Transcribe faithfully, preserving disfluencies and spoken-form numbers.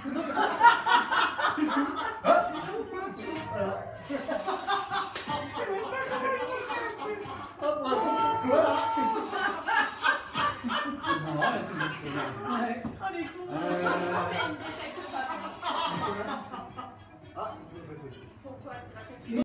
Voilà. Ouais. Oh les cons. Euh... Ça se promène, déjà, que pas. Ah, il faut passer. Faut quoi?